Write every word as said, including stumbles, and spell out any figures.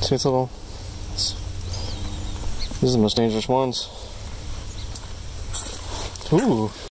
See, it's a little. These are the most dangerous ones. Ooh.